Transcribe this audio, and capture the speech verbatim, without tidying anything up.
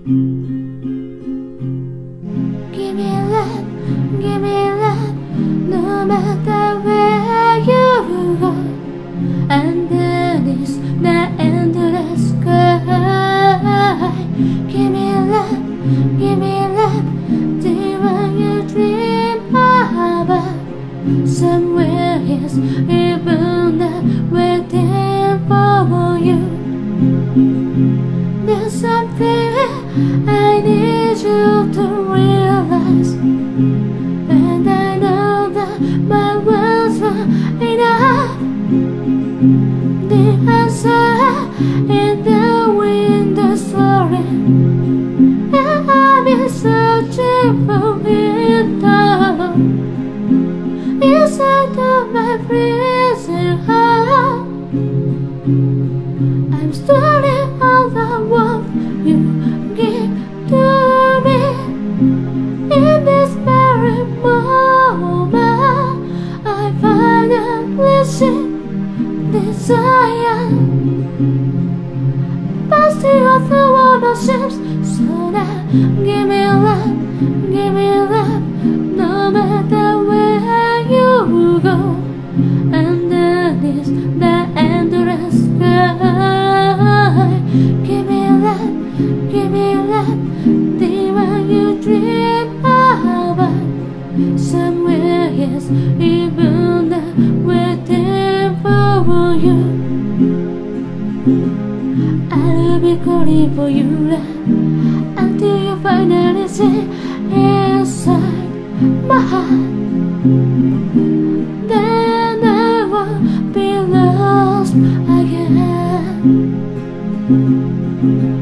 Give me love, give me love, no matter where you go. Underneath the endless sky, give me love, give me love, the one you dream about. Somewhere is even waiting for you. There's something I need you to realize, and I know that my words are enough. The answer in the wind is soaring, and I've been searching for it all inside of my freezing heart. I'm storing all the warmth you give to me. In this very moment, I finally see desire. Past the other waterships, so now give me love, give me love, no matter where you go. Underneath the endless sky, give me love, give me love, the one you dream about. Somewhere is even waiting for you. I'll be calling for you until you finally see inside my heart. Then I won't be lost again.